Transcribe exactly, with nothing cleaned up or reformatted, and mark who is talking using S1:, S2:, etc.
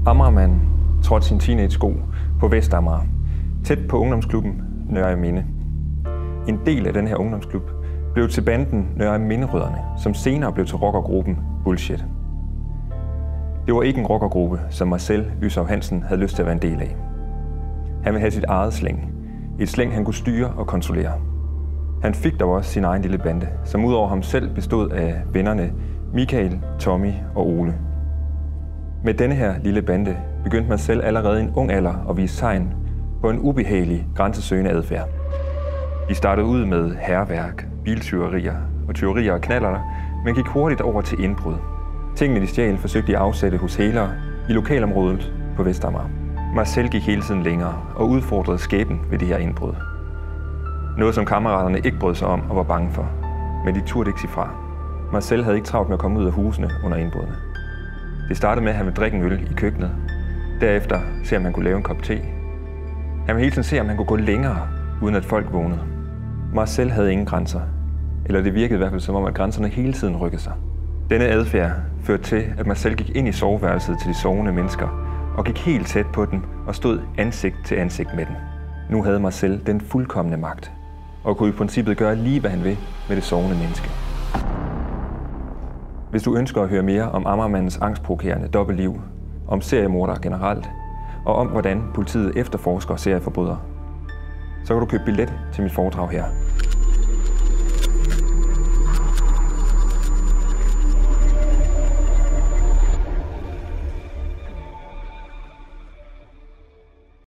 S1: Amagermanden trådte sin teenage-sko på Vestamager, tæt på ungdomsklubben Nørre Minde. En del af den her ungdomsklub blev til banden Nørre Minderødderne, som senere blev til rockergruppen Bullshit. Det var ikke en rockergruppe, som Marcel Lysau Hansen havde lyst til at være en del af. Han ville have sit eget slæng. Et slæng, han kunne styre og kontrollere. Han fik dog også sin egen lille bande, som udover ham selv bestod af vennerne Michael, Tommy og Ole. Med denne her lille bande begyndte Marcel allerede i en ung alder at vise tegn på en ubehagelig, grænsesøgende adfærd. De startede ud med hærværk, biltyverier og tyverier af knallerter, men gik hurtigt over til indbrud. Tingene de stjal forsøgte de at afsætte hos hælere i lokalområdet på Vestamager. Marcel gik hele tiden længere og udfordrede skæbnen ved det her indbrud. Noget som kammeraterne ikke brød sig om og var bange for, men de turde ikke sige fra. Marcel havde ikke travlt med at komme ud af husene under indbrudene. Det startede med, at han ville drikke en øl i køkkenet. Derefter se, om han kunne lave en kop te. Han ville hele tiden se, om han kunne gå længere, uden at folk vågnede. Marcel havde ingen grænser, eller det virkede i hvert fald som om, at grænserne hele tiden rykkede sig. Denne adfærd førte til, at Marcel gik ind i soveværelset til de sovende mennesker, og gik helt tæt på dem og stod ansigt til ansigt med dem. Nu havde Marcel den fuldkomne magt, og kunne i princippet gøre lige, hvad han vil med det sovende menneske. Hvis du ønsker at høre mere om Amagermandens angstprovokerende dobbeltliv, om seriemordere generelt, og om hvordan politiet efterforsker serieforbrydere, så kan du købe billet til mit foredrag her.